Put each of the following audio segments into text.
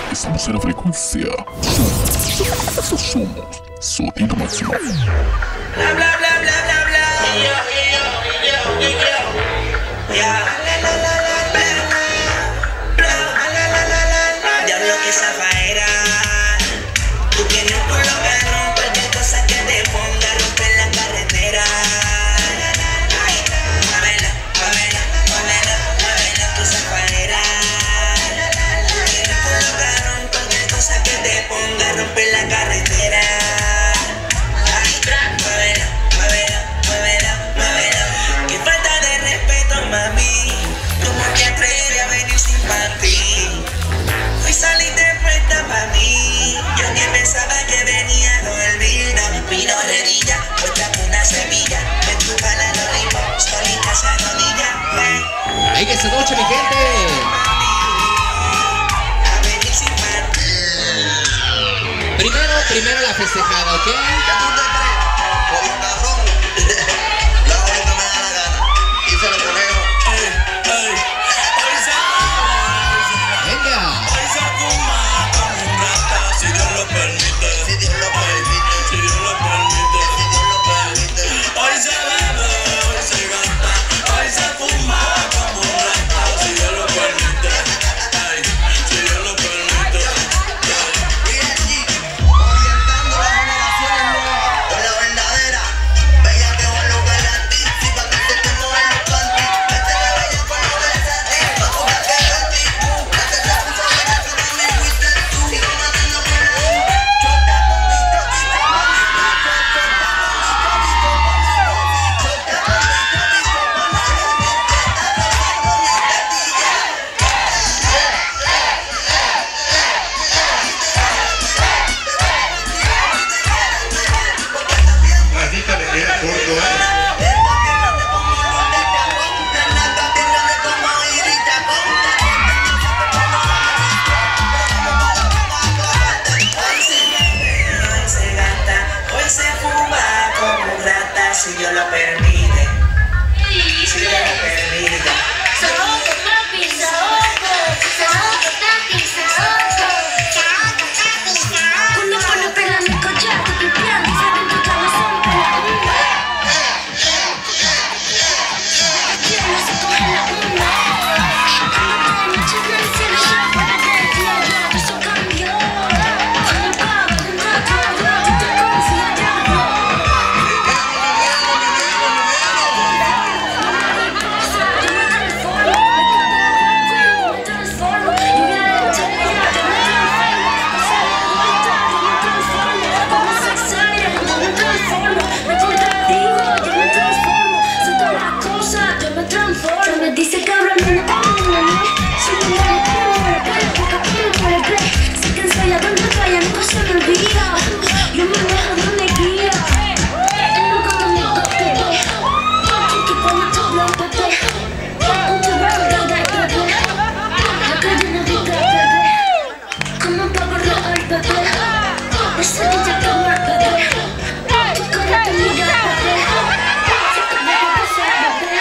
Estamos en la frecuencia. Somos Sonido Máximo. Bla bla bla bla bla bla. Diablo que zafaera. Tú tienes un culo caro, cualquier cosa que te ponga a romper la carretera. Muévela, muévela, muévela, muévela tu zafaera. Tú tienes un culo caro, cualquier cosa que te ponga a romper la carretera. Muévela, muévela, muévela, muévela. Qué falta de respeto, mami. ¿Cómo te atreves a venir sin panty? Hoy saliste puesta pa' mí. Yo ni pensaba que venía a olvida. Vino redilla, puesta con una semilla. Me tupa la loripa, solita se arrodilla. ¡Ay, que esta noche, mi gente! A venir sin panty. Primero la festejada, ¿ok? ¿Qué tú te crees? Oye, cabrón. Yo hago lo que me da la gana. Y se lo ponemos. Venga. Hoy se fuma como un rata, si Dios lo permite. Si Dios lo permite. Si Dios lo permite. Si Dios lo permite. Hoy se bebe, hoy se gasta, hoy se fuma como un rata, si Dios lo permite. Ay, si Dios lo permite. BLG, orientando las generaciones nuevas con la verdadera. Bella que va a lograr la tizi pa' que se te muevan los panties. Métele bella con lo del sati, pa' buscar que el tipo. La que se puso bella que mami fuiste tú. Sigo matando por ahí. Chota con mi todito, mami. Chota con mi todito, mami. Chota con mi todito, mami. Maldita le queda corto, Hoy se gasta, hoy se fuma como un rata, si Dios lo permite. Si Dios lo permite. Saoco, papi, saoco. Saoco, papi, saoco. Saoco, papi, saoco. Cuando pone pela mi collaco, pipiando, sabe tu cabezón, pela una. Quiero se coge la una. Cuando de noche no hay cielo, ya fuera del día, ya eso cambió. Cuando pago de rato, tú te confías, diablo. Dice cabrón, no me soy sé que soy a donde vaya, nunca se me olvida. Yo me dejo donde guía. Nunca me bebé. Que pone tu blanco, bebé. Un chaval de bebé. La calle no grita, bebé. Como pago real, bebé. Esa niña que me bebé. Tu cara te mira, bebé. Sé que me va a pasar, bebé.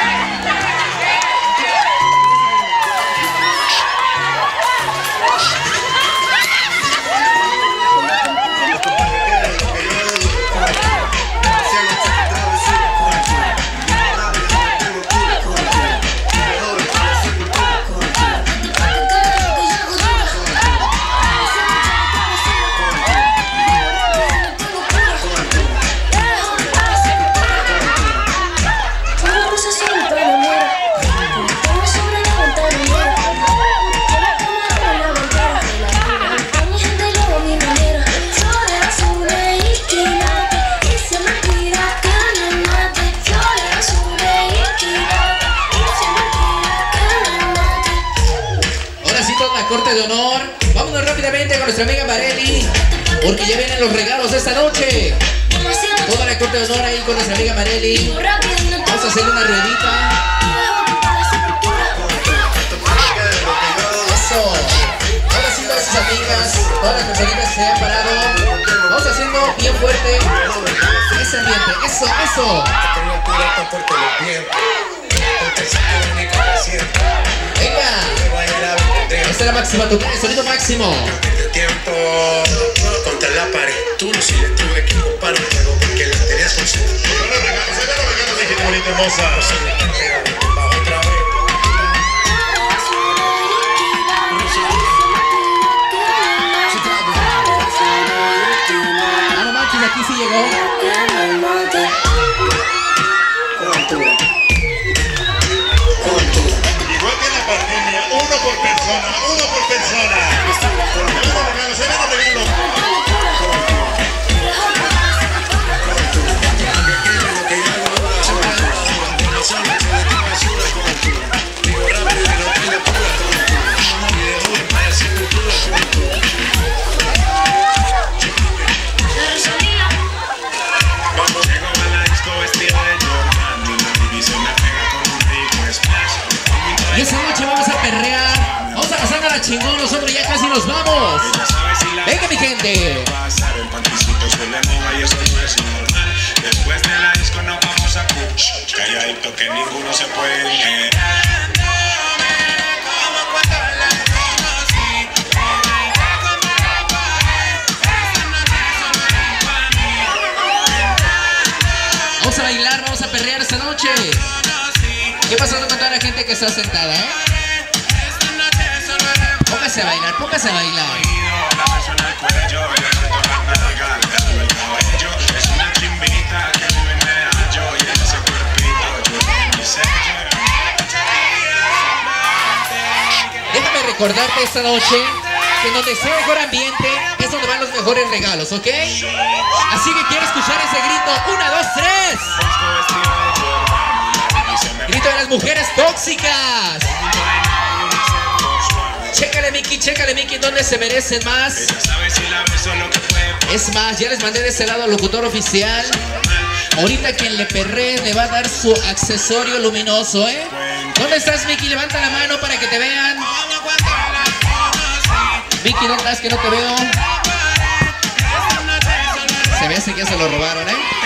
Ahora sí, toda la corte de honor. Vámonos rápidamente con nuestra amiga Marely, porque ya vienen los regalos de esta noche. Toda la corte de honor ahí con nuestra amiga Marely. Vamos a hacerle una ruedita. Eso. Ahora sí, todas sus amigas, todas las personitas que se han parado. Vamos haciendo bien fuerte ese ambiente. Eso, eso. Venga. Esta es la máxima total, el sonido máximo. tiempo contra la pared. Tú no sigues, tuve que comprar un juego porque la tenías con sed. Bonita hermosa. Otra vez. Ah, no manches, aquí sí llegó. Igual que en la pandemia, uno por persona. Se ven los regalos. Y esa noche vamos a perrear. Vamos a pasar a la chingón. Nosotros ya casi nos vamos. Venga, mi gente. Después de la disco nos vamos a cuch. Calladito que ninguno se puede enterar. Vamos a bailar, vamos a perrear esta noche. ¿Qué pasa con toda la gente que está sentada, Póngase a bailar, póngase a bailar. Déjame recordarte esta noche que donde está el mejor ambiente es donde van los mejores regalos, ¿ok? Así que quiero escuchar ese grito. 1, 2, 3. Grito de las mujeres tóxicas. Chécale, Miki, ¿dónde se merecen más? Es más, ya les mandé de ese lado al locutor oficial. Ahorita quien le perree le va a dar su accesorio luminoso, ¿Dónde estás, Miki? Levanta la mano para que te vean. Miki, ¿dónde estás? Que no te veo. Se me hace que ya se lo robaron,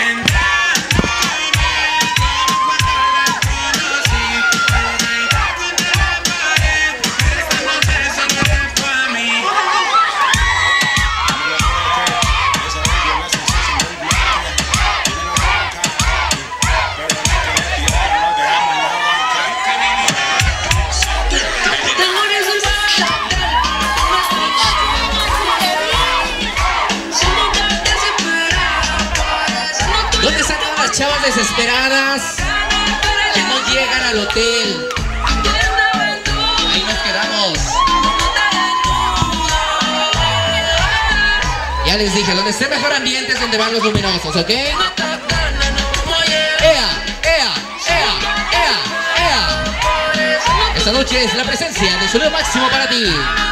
Chavas desesperadas que no llegan al hotel. Ahí nos quedamos. Ya les dije, donde esté mejor ambiente es donde van los luminosos, ¿ok? ¡Ea! Esta noche es la presencia de Sonido Máximo para ti.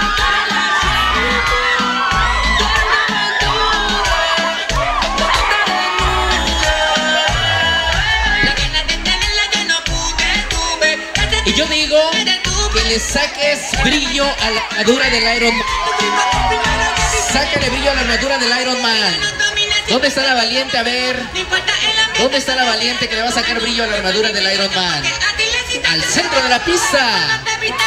Y yo digo que le saques brillo a la armadura del Iron Man. Sácale brillo a la armadura del Iron Man. ¿Dónde está la valiente? A ver. ¿Dónde está la valiente que le va a sacar brillo a la armadura del Iron Man? Al centro de la pista.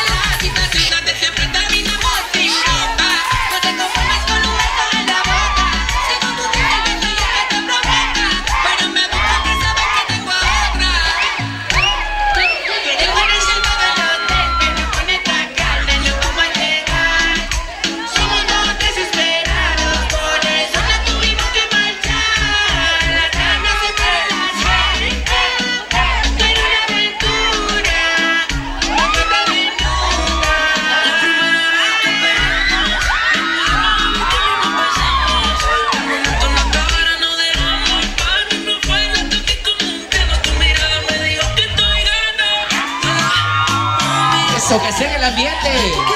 Que sea el ambiente.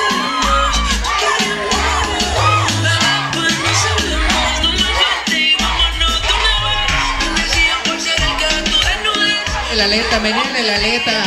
La aleta, menene, la aleta.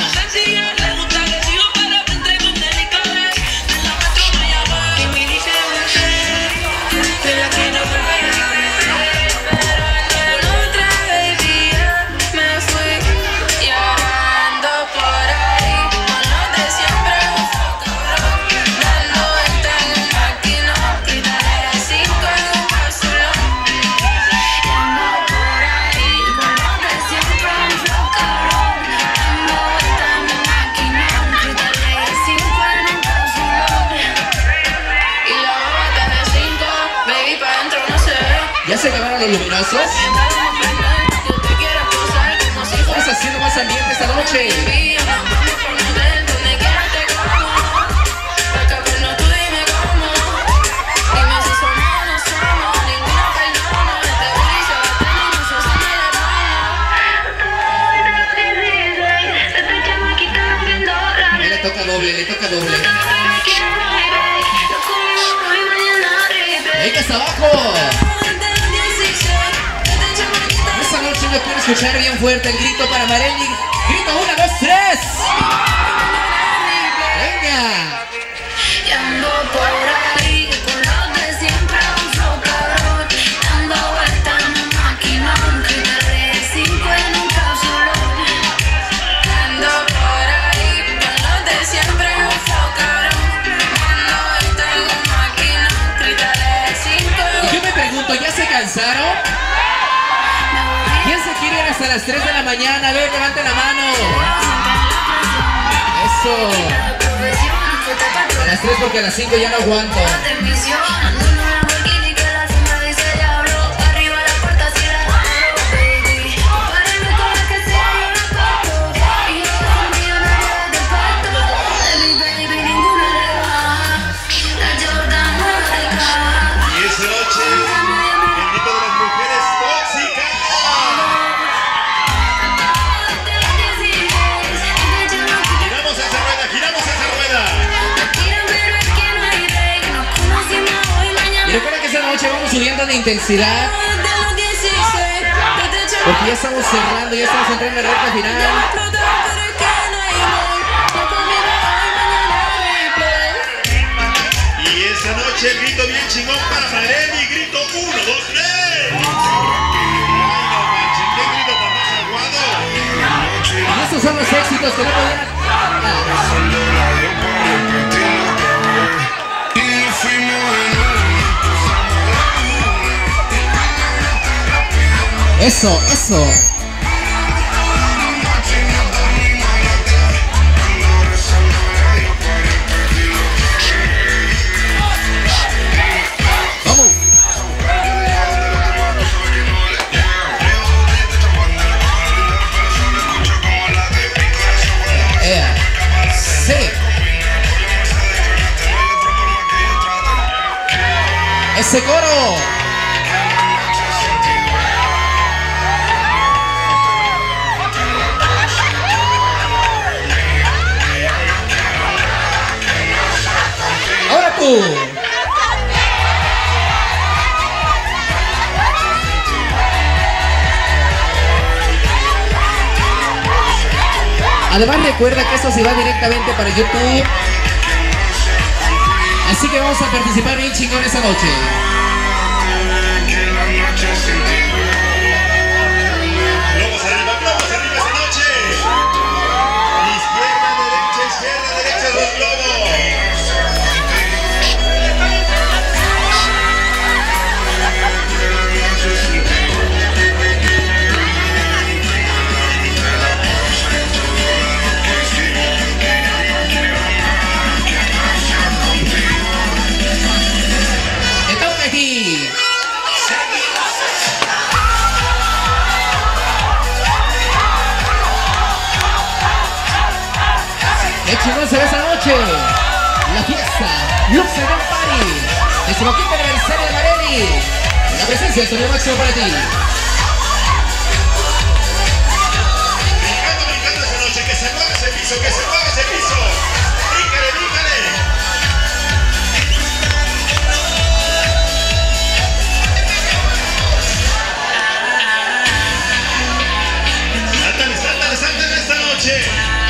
se acabaron los luminosos. Vamos haciendo más ambiente esta noche. Le toca doble. Venga hasta abajo. Esta noche yo quiero escuchar bien fuerte el grito para Marely. Grito 1, 2, 3. Venga. Y ando por ahí con los de siempre, un flow cabrón. Dando vueltas en un maquinón, que daré 5 en un cápsulón. Ando por ahí con los de siempre, un flow cabrón. Dando vueltas en un maquinón, que daré 5 en un... Yo me pregunto, ¿ya se cansaron? ¿Quién se quiere ir hasta las 3 de la mañana? A ver, levante la mano. Eso. A las 3 porque a las 5 ya no aguanto. Y esa noche, el grito de las mujeres tóxicas. Giramos esa rueda, giramos esa rueda. Y recuerda que esta noche vamos subiendo de intensidad. Porque ya estamos cerrando, ya estamos entrando en la recta final. Y esa noche el grito bien chingón para Marely. Grito 1, 2, 3. Ay, no manchen, qué grito tan más aguado. Y estos son los éxitos que no podían... Eso, eso. Vamos. Sí. Ese coro. Ahora tú. Además recuerda que esto se va directamente para YouTube. Así que vamos a participar bien chingón esta noche. Globos arriba esta noche. Izquierda, derecha, los globos. ¡Te toca aquí! ¡Qué chingón se ve esta noche! La fiesta, Lux del Party, 15º aniversario de Marely. La presencia de sonido máximo para ti. Brincando esa noche, que se mueva ese piso, que se mueva ese piso. Bríncale, bríncale. Sáltale esta noche.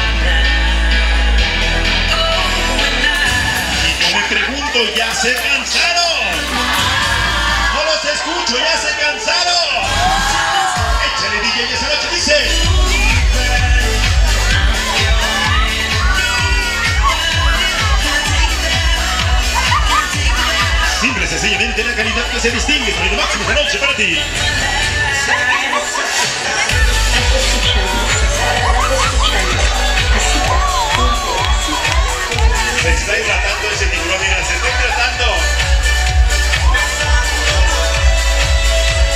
Y yo me pregunto, ¿ya se cansaron? No los escucho, ¿ya se cansaron? Échale DJ, esa noche dice. Simple, sencillamente la calidad que se distingue. Sonido máximo esta noche para ti. Se está hidratando ese tiburón, mira, se está hidratando.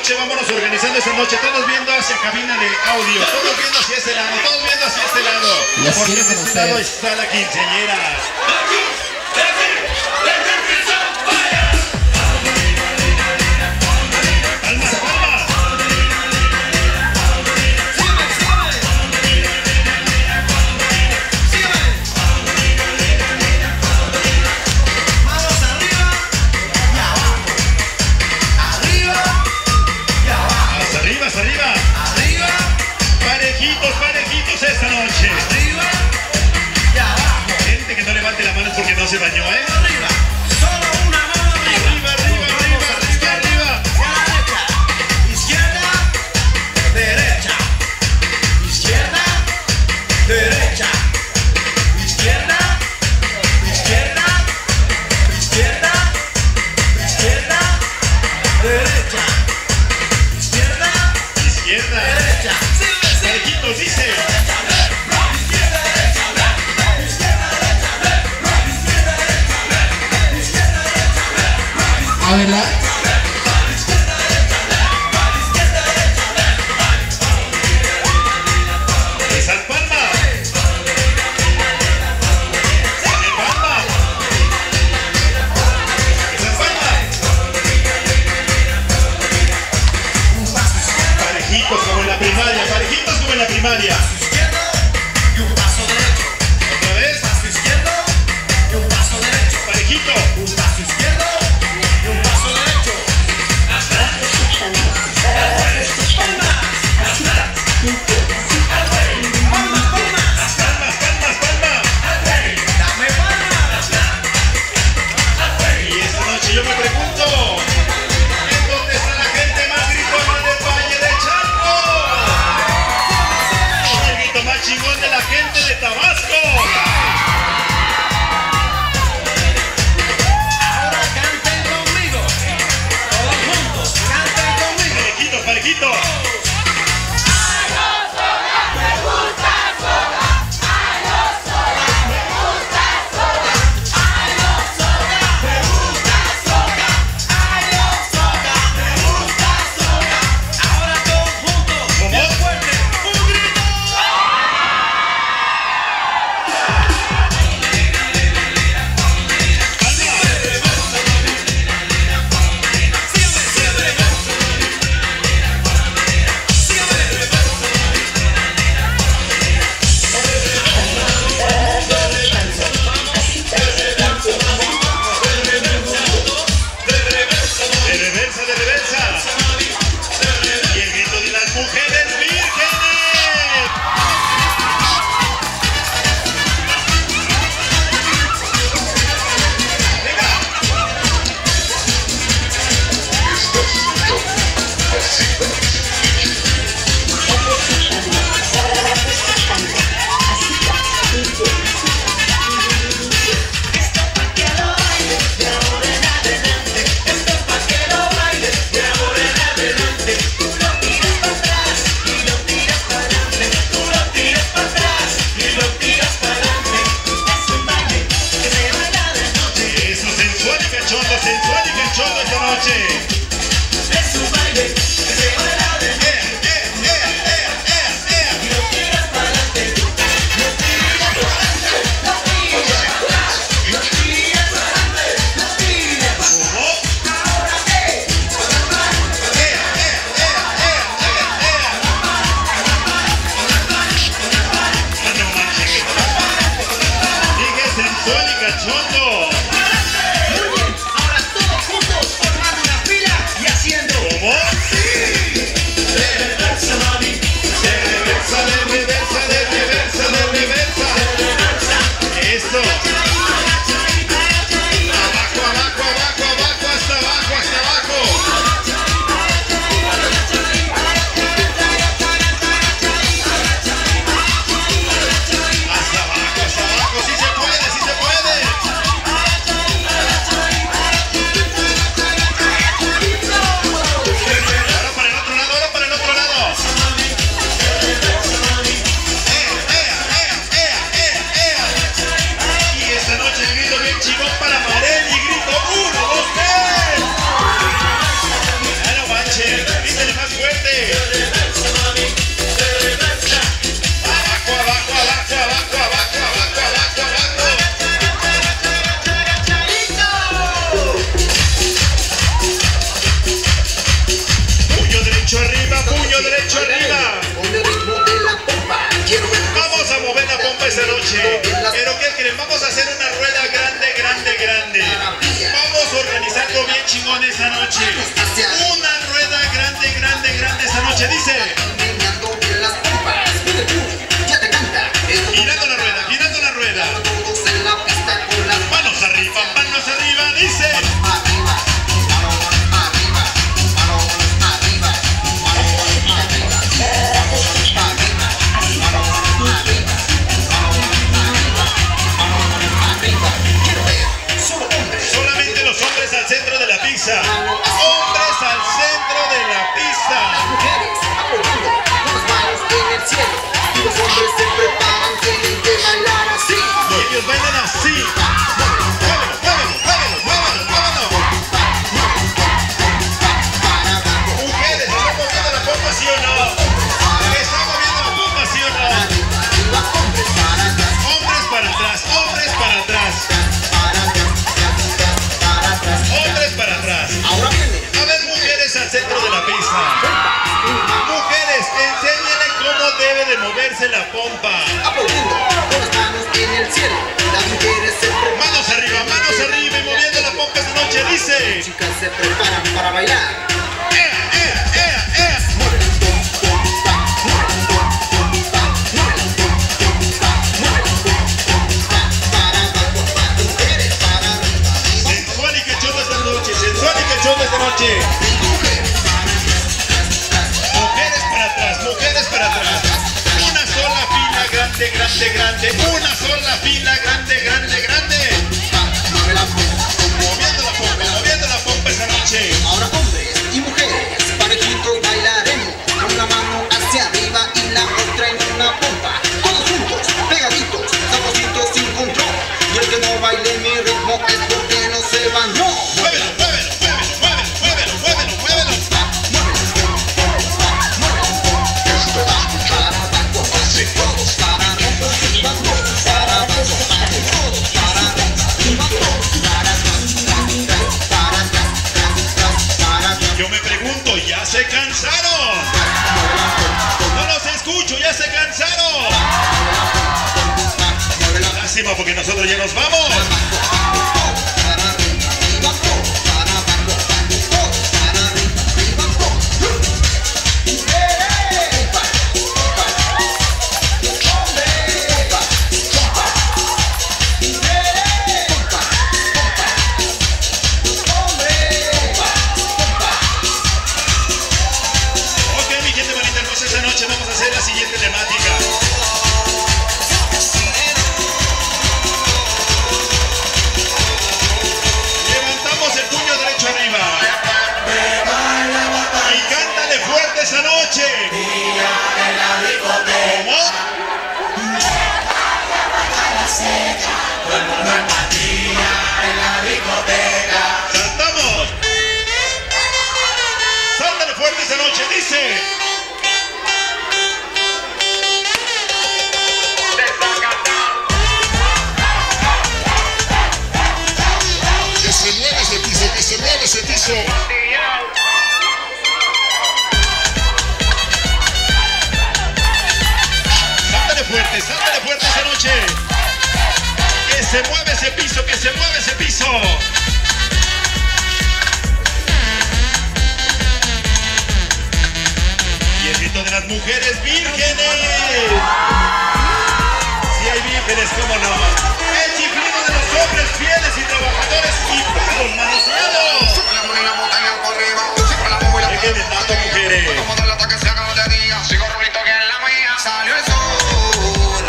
noche, vámonos organizando esta noche. Todos viendo hacia cabina de audio. Todos viendo hacia este lado. Todos viendo hacia este lado. Las Porque quiero de con este lado ustedes. está la quinceañera. Palmas, palmas. Manos arriba y abajo. Arriba y abajo. Hasta arriba, hasta arriba. Arriba, Parejitos, parejitos esta noche. arriba y abajo. Gente que no levante la mano porque no se bañó, ¿eh? Arriba, solo una mano arriba. Arriba, arriba, arriba, arriba, arriba. Y a la derecha. Izquierda, derecha. Izquierda, derecha. Izquierda, izquierda, izquierda, izquierda, derecha. Izquierda, Izquierda. derecha. Parejitos, dice. A verla. Esas palmas. Dale palmas. Esas palmas. Parejitos como en la primaria. Parejitos como en la primaria. Izquierdo y un paso derecho. Otra vez. Paso izquierdo y un paso derecho. Parejito. Un paso izquierdo y un paso derecho. Palmas, palmas. Palmas, palmas, palmas. Dame palmas. Y esta noche yo me pregunto, ¿en dónde está la gente más gritona del Valle de Chalco? El grito más chingón de la gente de Tabasco. Ahora canten conmigo. Todos juntos, canten conmigo. Parejitos, parejitos. Ahora todos juntos. ¿Cómo? Bien fuerte. Un grito. esta noche. Pero ¿qué creen? Vamos a hacer una rueda grande, grande, grande. Vamos a organizar algo bien chingón esta noche. Una rueda grande, grande, grande esta noche. Dice. Girando la rueda, girando la rueda. Manos arriba, dice. Solamente los hombres al centro de la pista. Hombres al centro de la pista. Mujeres apoyando con las manos en el cielo. Y los hombres se preparan, tienen que bailar así. Y ellos bailan así. Muévelo, muévelo, muévelo, muévelo. Mujeres, ¿están moviendo la pompa, sí o no? ¿Están moviendo la pompa, sí o no? Hombres para atrás, hombres para atrás. Hombres para atrás. A ver, mujeres al centro de la pista. Mujeres, enséñenle cómo debe de moverse la pompa. Aplaudiendo con las manos en el cielo. Las mujeres se preparan. Manos arriba y moviendo la pompa esta noche, dice. Las chicas se preparan para bailar. Sensual y cachondo esta noche, sensual y cachondo esta noche. Mujeres para atrás. Una sola fila grande, grande, grande. Una sola fila grande, grande, grande. Moviendo la pompa esta noche. Ahora hombres y mujeres, parejitos bailaremos. Una mano hacia arriba y la otra en una pompa. Todos juntos, pegaditos, sabrositos sin control. Y el que no baile mi ritmo es porque no se bañó. Muévelo, muévelo, muévelo, muévelo, muévelo, muévelo, muévelo. Yo me pregunto, ¿ya se cansaron? No los escucho, ¿ya se cansaron? Lástima porque nosotros ya nos vamos. Vamos a hacer la siguiente temática. Levantamos el puño derecho arriba y cántale fuerte esa noche. ¿Cómo? Saltamos. Sáltale fuerte esa noche, dice. Que se mueve ese piso. Sántale fuerte esa noche. Que se mueve ese piso, que se mueve ese piso. Y el grito de las mujeres vírgenes. Si hay vírgenes, cómo no. El chiflido de los hombres fieles y trabajadores y puros manoseados. Déjenme tanto, mujeres. Salió el sol,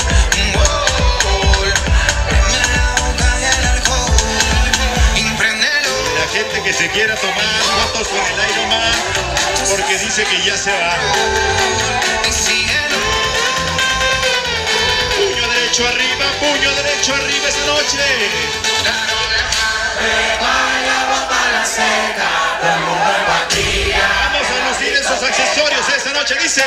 prende la boca y el alcohol, impréndelo. La gente que se quiera tomar fotos con el Iron Man porque dice que ya se va. Y síguelo. Puño derecho arriba esta noche. Vamos a lucir esos accesorios esta noche, dice.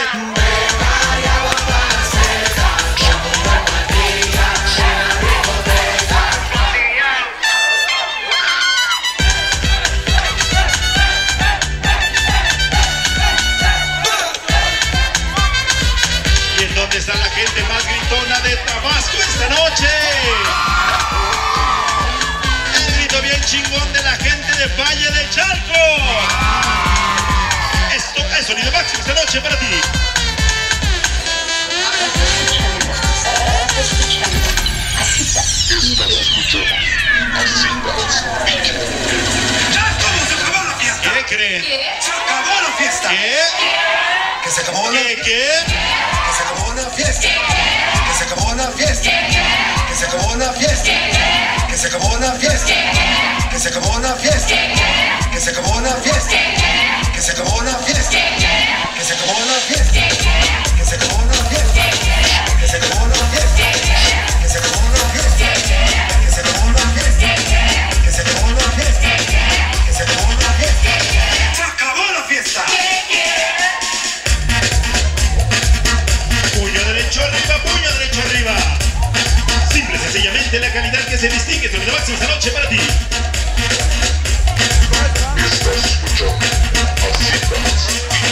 ¿Y en dónde está la gente más gritona de Tabasco? sonido máximo esta noche para ti. ¿Qué creen? Se acabó la fiesta. ¿Qué? Que se acabó la ¿Qué? ¿Qué? Que se acabó la fiesta. Que se acabó la fiesta. Que se acabó la fiesta. Que se acabó la fiesta. Que se acabó la fiesta. Que se acabó la fiesta. Que se acabó la fiesta. Que se acabó la fiesta. Que se acabó la fiesta. Que se acabó la fiesta. Que se acabó la fiesta. Que se acabó la fiesta. Que se acabó la fiesta. Que se acabó la fiesta. Se acabó la fiesta. Puño derecho arriba, puño derecho arriba. Simple, sencillamente la calidad que se distingue. Sonido máximo esta noche para ti. Estás escuchando Asitas.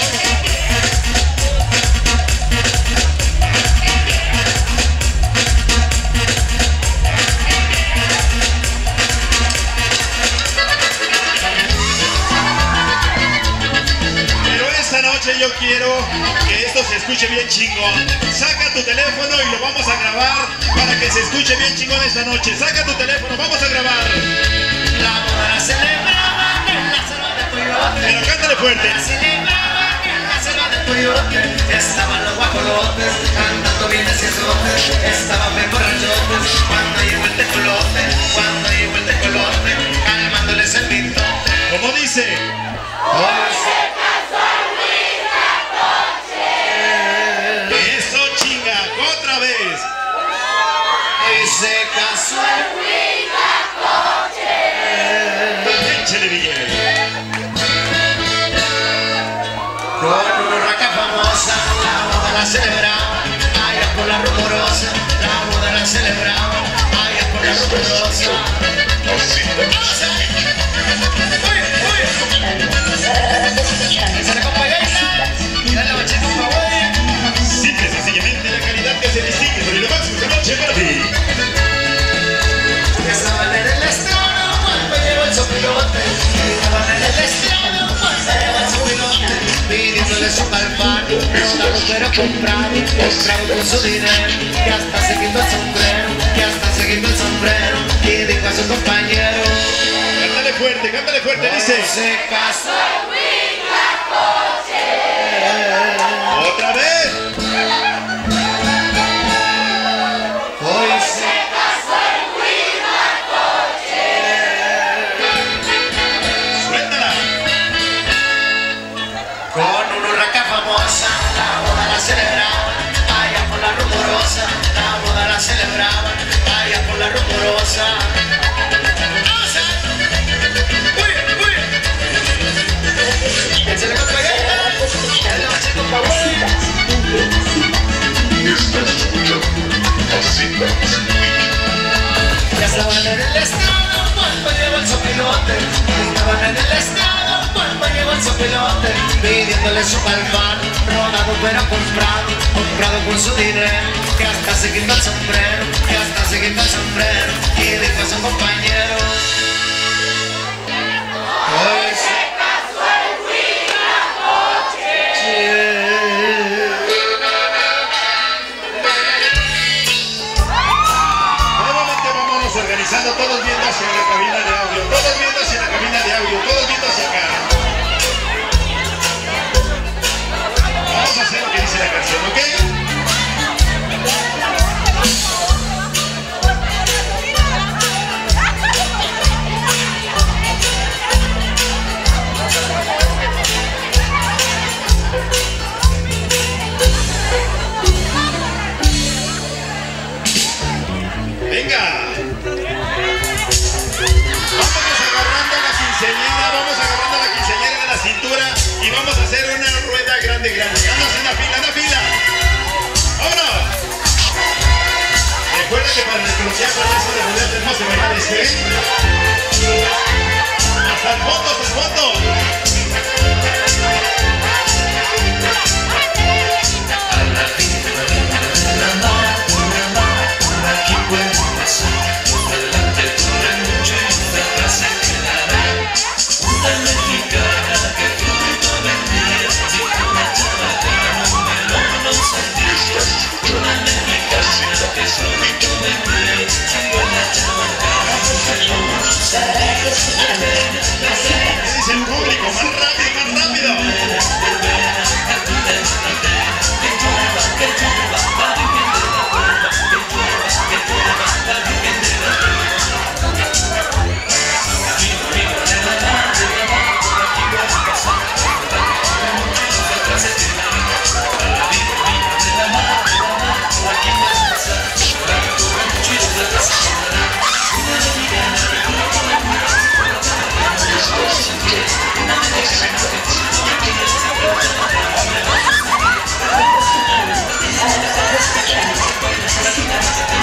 Pero esta noche yo quiero que esto se escuche bien chingón. Saca tu teléfono y lo vamos a grabar para que se escuche bien chingón esta noche. Saca tu teléfono, vamos a grabar. La boda la celebraban en la sala de Coyote. Pero cántale fuerte. La celebraban en la sala de Coyote. Estaban los guajolotes cantando bien deciosotes. Estaban bien borrachotes cuando llegó el tecolote. Cuando llegó el tecolote, calmándoles el mitote. ¿Cómo dice? Eso chinga, otra vez. Hoy se casó Échale billete. con una urraca famosa. La boda la celebraban allá por la rumorosa. La boda la celebraban allá por la rumorosa. Simple, sencillamente la calidad que se distingue. Sonido máximo esta noche para ti. Estaban en el estrado cuando llegó el sopilote. Estaban en el estrado cuando llegó el sopilote. Pidiéndole su calpán, rodado pero comprado. Comprado con su dinero, que hasta se quitó el sombrero. Que hasta se quitó el sombrero. Y dijo a su compañero: cántale fuerte, dice. se casó. Otra vez. Hoy se Suéltala. con una urraca famosa, la boda la celebraban allá por la rumorosa. La boda la celebraban allá por la rumorosa. Échale con galleta, dale bache con pavón. Estás escuchando Asitas. Ya estaban en el estrado cuando llegó el sopilote. Estaban en el estrado cuando llegó el sopilote. Pidiéndole su calmar, rodado pero comprado. Comprado con su dinero, que hasta se quitó el sombrero. Que hasta se quitó el sombrero. Y dijo a su compañero: hoy se casó el Nuevamente vámonos organizando, todos viendo hacia la cabina de audio. Todos viendo hacia la cabina de audio. Todos viendo hacia acá. Vamos a hacer lo que dice la canción, ¿ok? Venga. Vamos agarrando la quinceañera de la cintura y vamos a hacer una rueda grande. Vamos en una fila. ¡Vámonos! Recuerda que para desbloquear con eso de poder tenemos que bailar hasta el fondo. Mexicana que fruto vendía,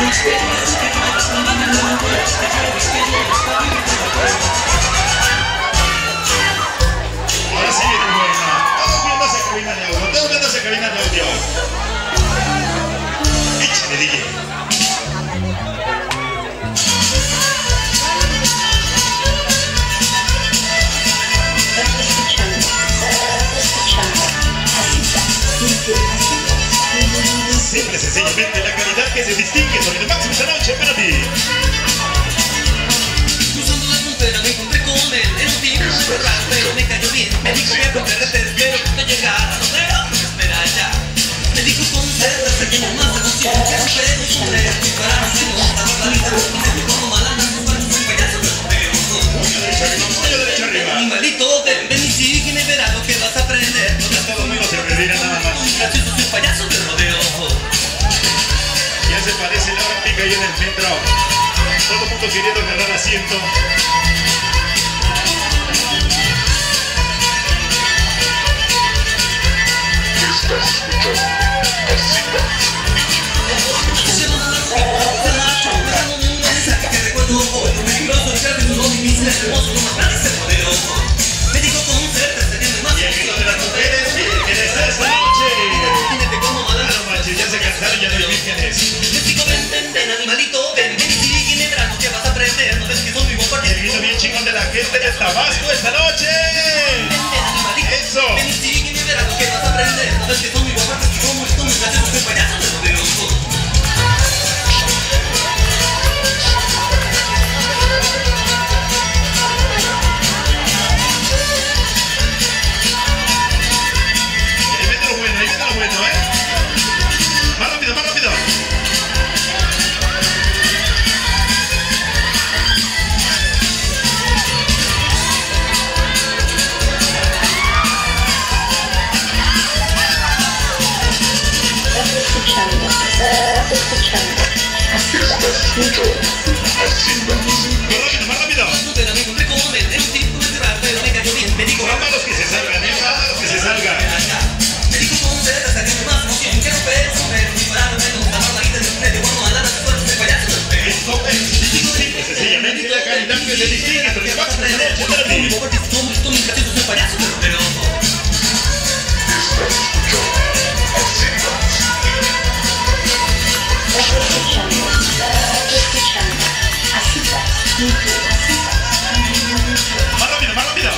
Ahora sí viene buena. Todos viendo esa cabina de audio. Todos viendo esa cabina de audio. Échale, DJ. Simple, sencillamente la calidad que se distingue sobre el máximo esta noche para ti. Cruzando la frontera me encontré con él. Era un tipo muy raro, pero me cayó bien. Me dijo voy a comprarte, espero que te llegara. No creo que me espera ya. Me dijo con certeza que no más emoción. Que romper un sombrero y para no se nota la vida. Me dijo como malana, un payaso de rodeo. Puño derecha arriba, puño derecha arriba. Animalito, ven y sigue y me verás lo que vas a aprender. No te Todo el mundo se redirá nada más. gracioso, soy payaso de rodeo. Ya se parece la hora pica ahí en el metro. Todo el mundo queriendo agarrar asiento. Estás escuchando Así Y el grito de las mujeres que les da esta noche. No manches, ya se cansaron, ya no hay vírgenes. Y el grito bien chingón de la gente de Tabasco esta noche. Eso. Ahí viene lo bueno, Más rápido, más rápido. Más rápido. Vámonos que se salgan, vámonos que se salgan. Esto es simple, sencillamente la calidad que se distingue entre el máximo esta noche para ti. Más rápido, más rápido.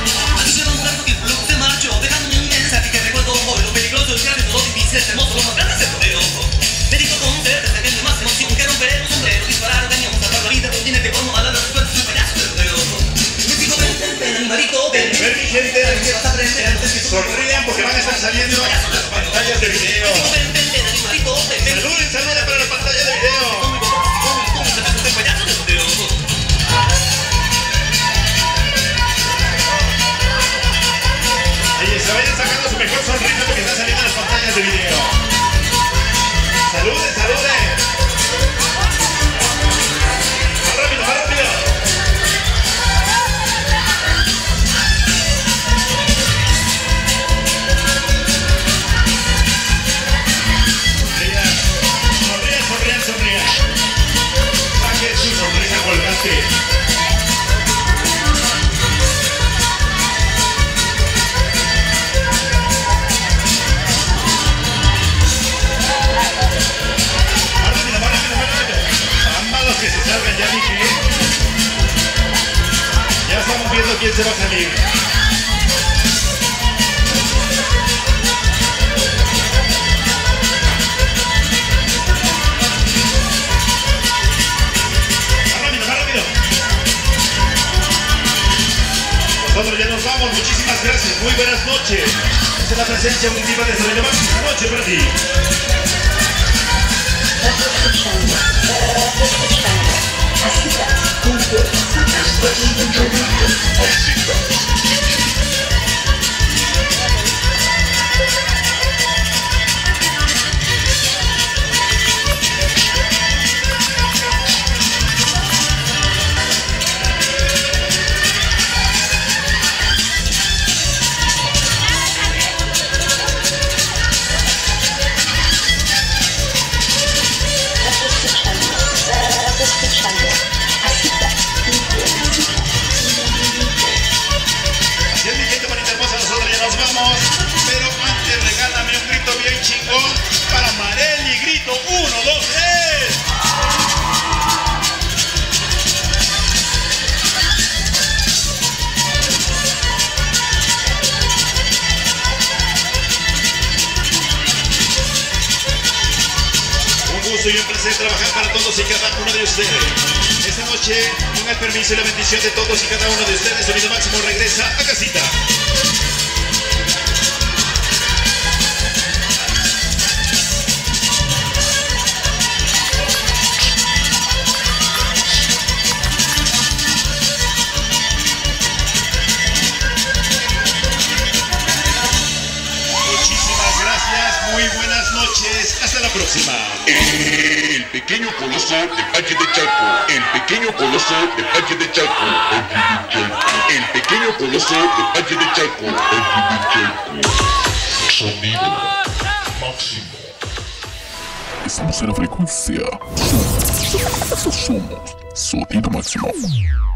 Ver mi gente, sonrían porque van a estar saliendo las pantallas de video. Saluden para la pantalla de video. Ahí se vayan sacando su mejor sonrisa porque están saliendo las pantallas de video. Saluden, saluden. Más rápido, más rápido. Sonrían. Saquen su sonrisa colgante. Más rápido. Ambos que se salgan, ya dije. Ya estamos viendo quién se va a salir. Nosotros ya nos vamos, muchísimas gracias, muy buenas noches. Esta es la presencia auditiva de Sobre Máxima esta noche para ti. quiere trabajar para todos y cada uno de ustedes. Esta noche, con el permiso y la bendición de todos y cada uno de ustedes, Sonido Máximo regresa a casita. Muy buenas noches, hasta la próxima. El pequeño coloso de Valle de Chalco. El pequeño coloso de Valle de Chalco. El pequeño coloso de Valle de Chalco. Sonido máximo. Estamos en la frecuencia. Somos Sonido Máximo.